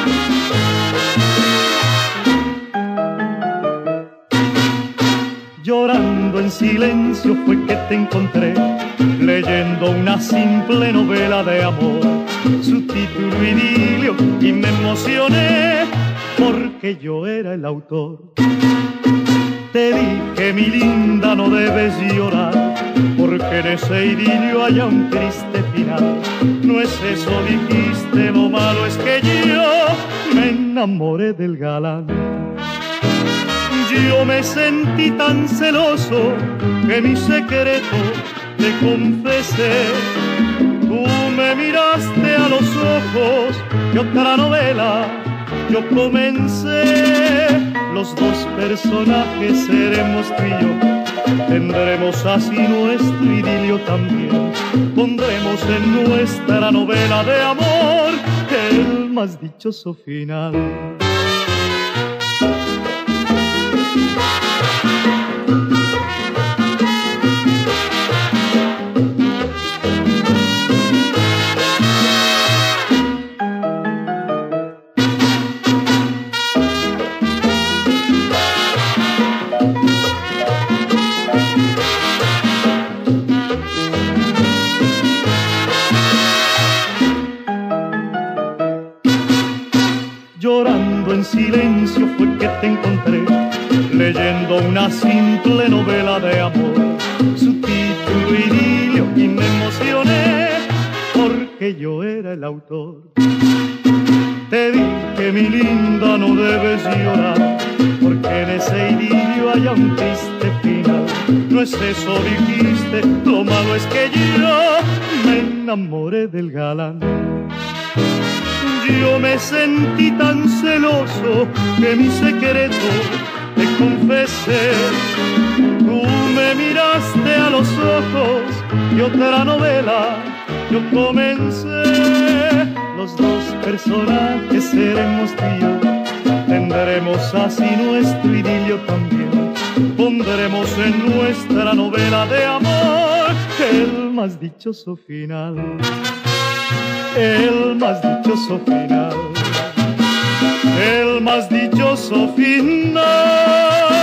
Llorando en silencio fue que te encontré, leyendo una simple novela de amor, su título idilio, y me emocioné porque yo era el autor. Te dije, mi linda, no debes llorar, porque en ese idilio hay un triste final. No es eso, dijiste, lo malo es que yo me enamoré del galán. Yo me sentí tan celoso que mi secreto te confesé. Tú me miraste a los ojos y otra novela yo comencé. Los dos personajes seremos tú y yo, tendremos así nuestro idilio también. Pondremos en nuestra novela de amor el más dichoso final. Llorando en silencio fue que te encontré, leyendo una simple novela de amor, su título idilio, y me emocioné porque yo era el autor. Te dije, mi linda, no debes llorar, porque en ese idilio hay un triste final. No es eso, dijiste, lo malo es que yo me enamoré del galán. Yo me sentí tan celoso que mi secreto te confesé. Tú me miraste a los ojos y otra novela yo comencé. Los dos personajes seremos tú y yo, tendremos así nuestro idilio también. Pondremos en nuestra novela de amor el más dichoso final. El más dichoso final, el más dichoso final.